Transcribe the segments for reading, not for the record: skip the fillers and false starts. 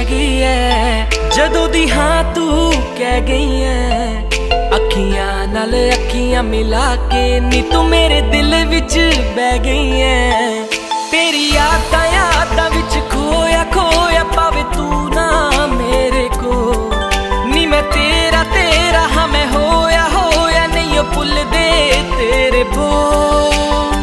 गई है जदों दी हाँ तू कह गई है। अखियां नाल अखियां मिला के नी तू मेरे दिल विच बह गई है। तेरी यादां विच खोया खोया पावे तू ना मेरे को नी मैं तेरा तेरा हाँ मैं होया होया नहीं भुल दे तेरे बोल।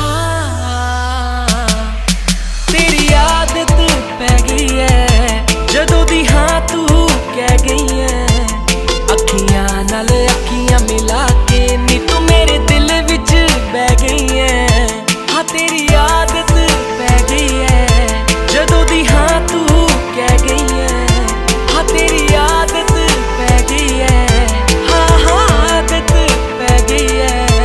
हाँ तेरी आदत पै गई है जदों दी हाँ तू कह गई है। अखियां नाल अखियां मिला के नी तू मेरे दिल विच बह गई है। हाँ तेरी आदत पै गई है जदों दी हाँ तू कह गई है। हाँ तेरी आदत पै गई है। हाँ हाँ आदत पै गई है।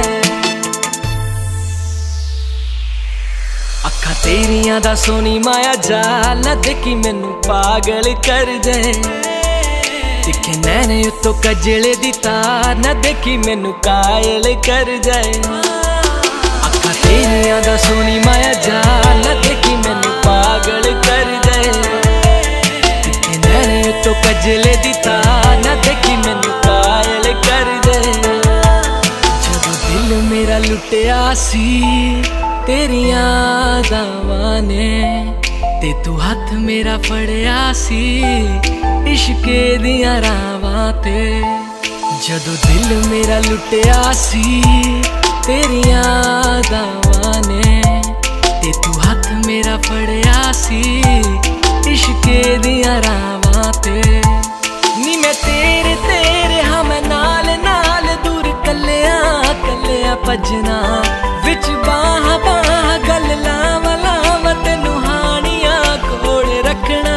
अखा तेरियां दा सोनी माया जाल ना देखी मैनू पागल कर दे। दिखे नैने उतो कजले दी तार ना देखी मैनू कायल कर जाए। अखा तेरियां दा सोनी माया जाल ना देखी मैनू पागल कर जाए। दिखे नैने उतो कजले दी तार ना देखी मैनू कायल कर जाए। जदों दिल मेरा लुटिया सी तेरियां यादां ने ते तू हथ मेरा फड़िया सी इश्के दियां रावां ते। जदों दिल मेरा लुटिया सी तेरियां यादां ने ते तू हथ मेरा फड़िया सी इश्के दियां रावां ते। नी मैं तेरे तेरे हाँ मैं नाल नाल दूर कल्लिया कल्लिया भजना विच बाह बाह गल लावा लावा तेनू हानियां कोल रखना।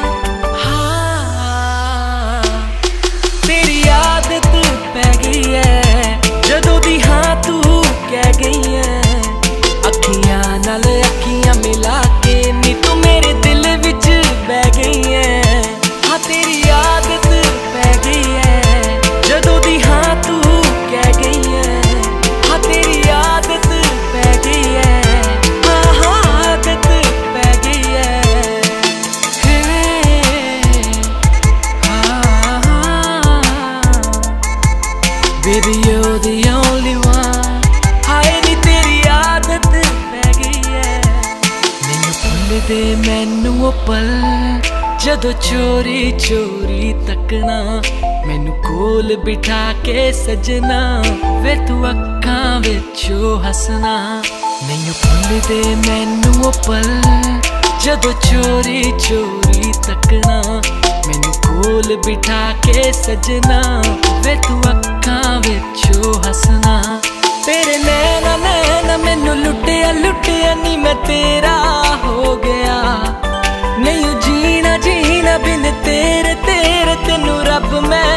हाँ तेरी आदत पै गई है जदों दी हाँ तू कह गई है। अखियां नाल अखियां मिला के नी तू मेरे दिल विच बह गई है। हाँ तेरी आदत पै गई है जदों दी हाँ तू कह गई है। हाँ तेरी आदत पै गई है। हाँ हाँ आदत पै गई है। Baby you're the only one। हाय नी तेरी आदत पै गई है। मैनू भुल दे मैनू ओ पल जदों चोरी चोरी तकना मैनू कोल बिठा के सजना वे तू अक्खां विचों हसना। मैनू भुल दे मैनू ओ पल जदों चोरी चोरी तकना मैनू कोल बिठा के सजना वे तू अक्खां विचों हसना। तेरे नैना नैना मैनू लुटिया लुटिया नी मैं तेरा हो गया। नहीं जीना जीना बिन तेरे तेरे तेनू रब मैं